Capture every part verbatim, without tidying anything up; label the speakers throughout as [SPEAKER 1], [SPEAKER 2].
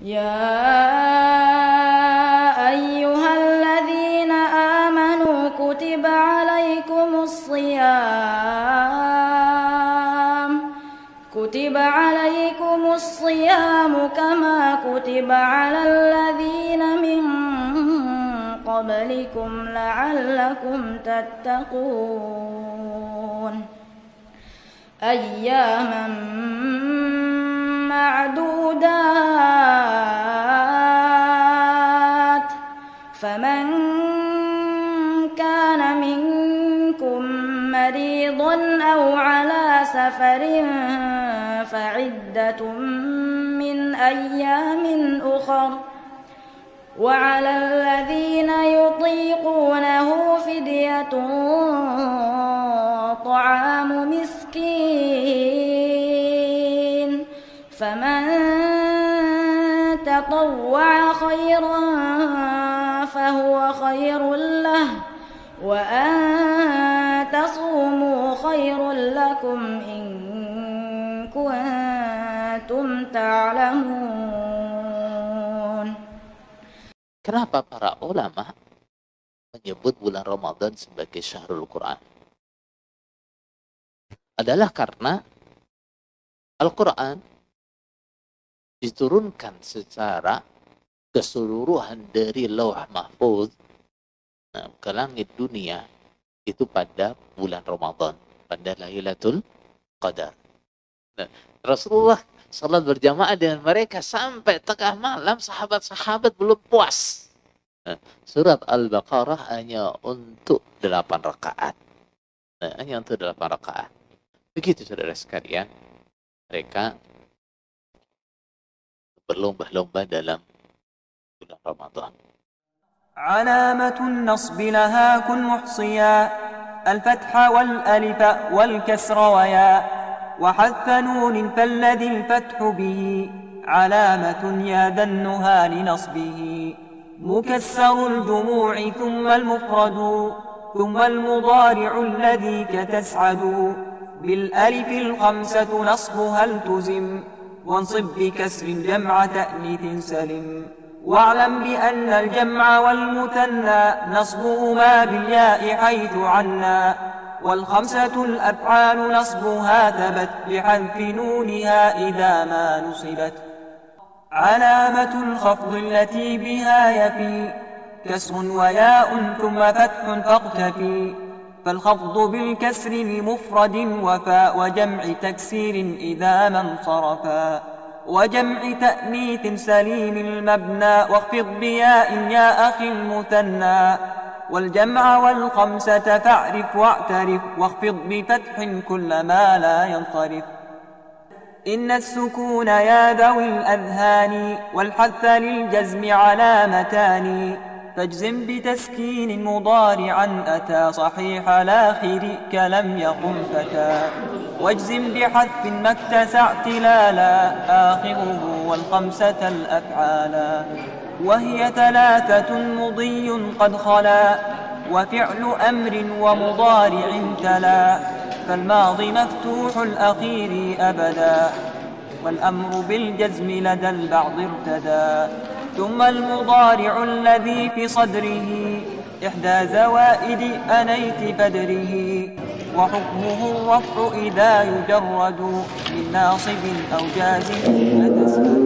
[SPEAKER 1] يا أيها الذين آمنوا كتب عليكم الصيام كتب عليكم الصيام كما كتب على الذين من قبلكم لعلكم تتقون أياما معدودات فمن كان منكم مريضا أو على سفر فعدة من أيام أخر وعلى الذين يطيقونه فدية طعام مسكين فمن تطوع خيرا فهو خير له وأن تصوموا خير لكم إن كنتم تعلمون.
[SPEAKER 2] Kenapa para ulama menyebut bulan Ramadan sebagai Syahrul Quran? Adalah karena Al-Quran diturunkan secara keseluruhan dari Lauh Mahfuz ke langit dunia itu pada bulan Ramadan, pada Lailatul Qadar. Nah, Rasulullah salat berjamaah dengan mereka sampai tengah malam, sahabat-sahabat belum puas. Nah, surat Al-Baqarah hanya untuk delapan rakaat. Nah, hanya untuk delapan rakaat. Begitu saudara sekalian, mereka berlomba-lomba dalam bulan Ramadan.
[SPEAKER 3] علامة النصب لها كن محصيا الفتح والألف والكسر ويا وحذف نون فالذي الفتح به علامة يادنها لنصبه مكسر الجموع ثم المفرد ثم المضارع الذي كتسعد بالألف الخمسة نصبها التزم وانصب بكسر جمع تأنيث سلم واعلم بأن الجمع والمثنى نصبهما بالياء حيث عنا والخمسة الأفعال نصبها ثبت بحذف نونها إذا ما نصبت علامة الخفض التي بها يفي كسر وياء ثم فتح فاقتفي فالخفض بالكسر لمفرد وفاء وجمع تكسير إذا ما انصرفا وجمع تأنيث سليم المبنى واخفض بياء يا أخي المثنى والجمع والخمسة فاعرف واعترف واخفض بفتح كل ما لا ينصرف إن السكون يا ذوي الأذهان والحث للجزم علامتان فاجزم بتسكين مضارعا أتى صحيح الآخر كلم يقم فتى واجزم بحذف ما اتسع تلالا آخره والخمسة الأفعالا وهي ثلاثة مضي قد خلا وفعل أمر ومضارع تلا فالماضي مفتوح الأخير أبدا والأمر بالجزم لدى البعض ارتدى ثم المضارع الذي في صدره إحدى زوائد أنيت بدره وحكمه الرفع إذا يجرد من ناصب أو جازم فتسهل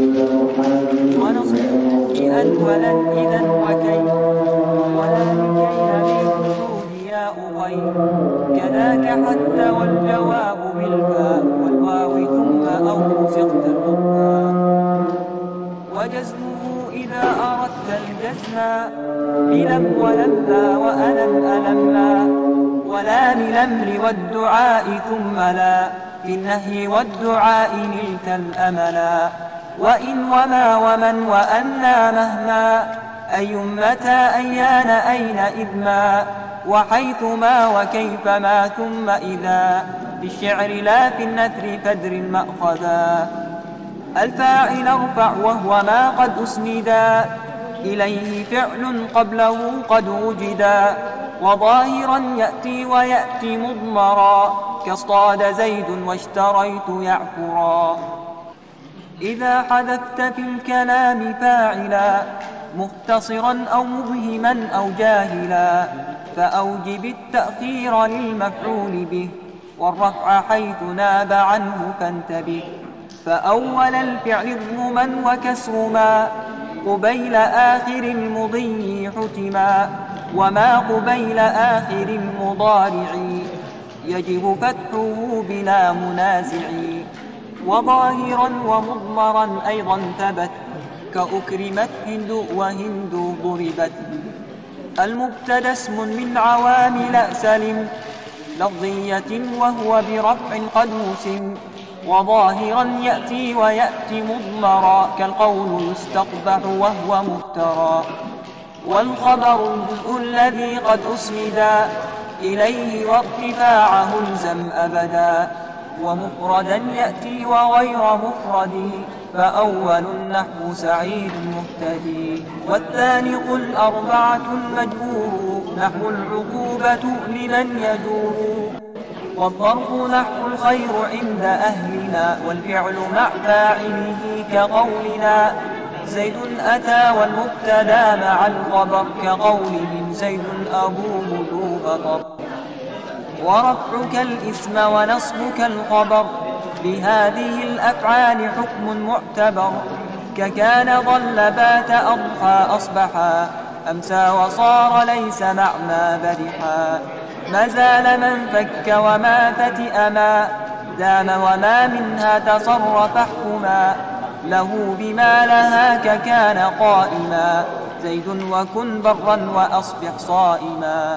[SPEAKER 3] ونصب بأن ولن إذا وكي ولا لكي بالوجود ياء غير كذاك حتى والجواب بالفاء والواو ثم أو سقط الرفاء وجزمه إذا أردت الجزم بلم ولما وألم ألما ولا للأمر والدعاء ثم لا في النهي والدعاء نلت الأملا وإن وما ومن وأنا مهما أي متى أيان أين إذ ما وحيثما وكيفما ثم إذا في الشعر لا في النثر فدر مأخذا الفاعل ارفع وهو ما قد أسندا إليه فعل قبله قد وجدا وظاهرا يأتي ويأتي مضمرا كاصطاد زيد واشتريت يعفرا إذا حذفت في الكلام فاعلا مختصرا أو مبهما أو جاهلا فأوجب التأخير للمفعول به والرفع حيث ناب عنه فانتبه. فأول الفعل اضمما وكسر ما قبيل آخر المضي حتما وما قبيل آخر المضارع يجب فتحه بلا منازع. وظاهرا ومضمرا أيضا ثبت كأكرمت هند وهند ضربت. المبتدى اسم من عوامل سلم لفظية وهو برفع قد وسم وظاهرا يأتي ويأتي مضمرا كالقول يستقبح وهو مفترى. والخبر الجزء الذي قد أسندا إليه وارتفاعه الزم أبدا ومفردا يأتي وغير مفرد فأول النحو سعيد مهتدي. والثاني قل أربعة مجبور نحو العقوبة لمن يدور. والظرف نحو الخير عند أهلنا والفعل مع فاعله كقولنا زيد أتى والمبتدا مع الخبر كقولهم زيد أبوه ذو بطر. ورفعك الاسم ونصبك الخبر بهذه الأفعال حكم معتبر ككان ظل بات أضحى أصبحا أمسى وصار ليس معنى برحا. ما زال من فك وما فتئ ما دام وما منها تصرف احكما له بما لها ككان قائما زيد وكن برا وأصبح صائما.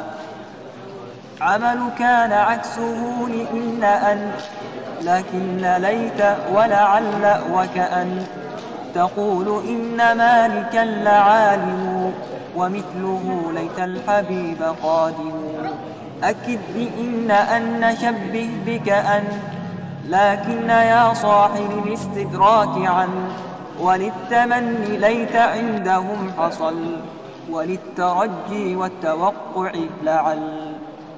[SPEAKER 3] عمل كان عكسه لإن أن لكن ليت ولعل وكأن تقول إن مالكا لعالم ومثله ليت الحبيب قادم. أكد بإن أن شبه بك أن لكن يا صاحب الاستدراك عن وللتمني ليت عندهم حصل وللترجي والتوقع لعل.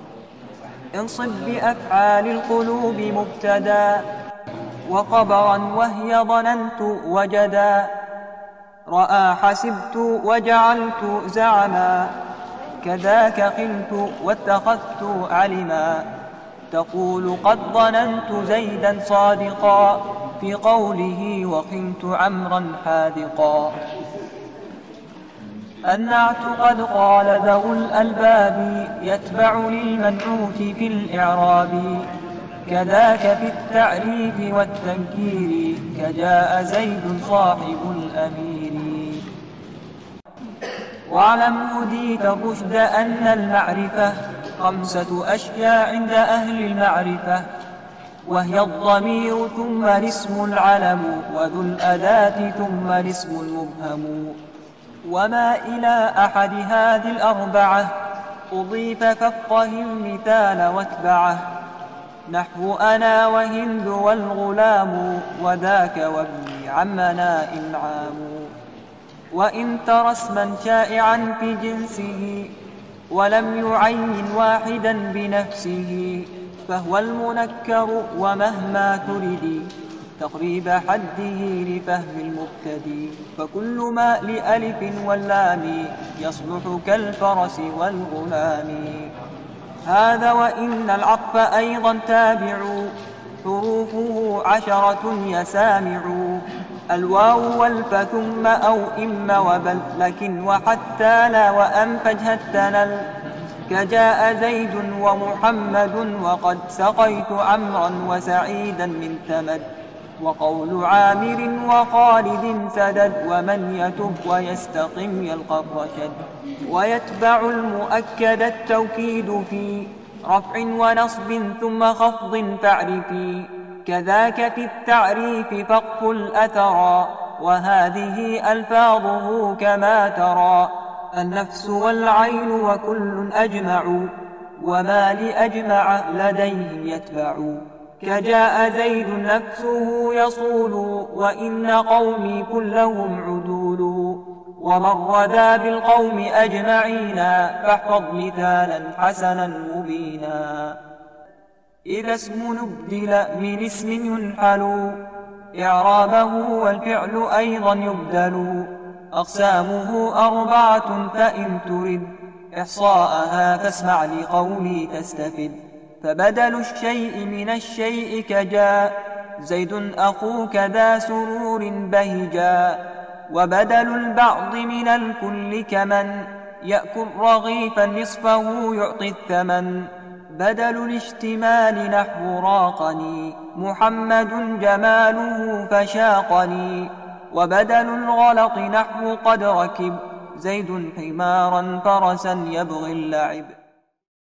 [SPEAKER 3] انصب بأفعال القلوب مبتدا وخبرا وهي ظننت وجدا رأى حسبت وجعلت زعما كذاك خلت واتخذت علما. تقول قد ظننت زيدا صادقا في قوله وخنت عمرا حاذقا. النعت قد قال ذو الألباب يتبع للمنعوت في الإعراب كذاك في التعريف والتنكير كجاء زيد صاحب الأمير. واعلم هديت الرشد أن المعرفة خمسة أشياء عند أهل المعرفة وهي الضمير ثم الاسم العلم وذو الأداة ثم الاسم المبهم. وما إلى أحد هذه الأربعة أضيف فافقه المثال واتبعه نحو أنا وهند والغلام وذاك وابني عمنا إنعام. وإن ترى اسما شائعا في جنسه ولم يعين واحدا بنفسه فهو المنكر ومهما تردي تقريب حده لفهم المبتدي. فكل ما لألف واللام يصلح كالفرس والغلام. هذا وإن العطف أيضا تابع حروفه عشرة يسامع الواو والف ثم أو إما وبل لكن وحتى لا وأن فجهتنل كجاء زيد ومحمد وقد سقيت عمرا وسعيدا من ثمد. وقول عامر وخالد سدد ومن يتب ويستقم يلقى الرشد. ويتبع المؤكد التوكيد في رفع ونصب ثم خفض فاعرفي كذاك في التعريف فقف الأثرى وهذه ألفاظه كما ترى النفس والعين وكل أجمع وما لأجمع لديهم يتبع. كجاء زيد نفسه يصول وإن قومي كلهم عدول ومر ذا بالقوم أجمعين فاحفظ مثالا حسنا مبينا. إذا اسم نبدل من اسم ينحل إعرابه والفعل أيضا يبدل أقسامه أربعة فإن ترد إحصاءها فاسمع لقولي تستفد فبدل الشيء من الشيء كجاء زيد أخوك ذا سرور بهجا وبدل البعض من الكل كمن يأكل رغيفا نصفه يعطي الثمن بدل الاشتمال نحو راقني محمد جماله فشاقني وبدل الغلط نحو قد ركب زيد حمارا فرسا يبغي اللعب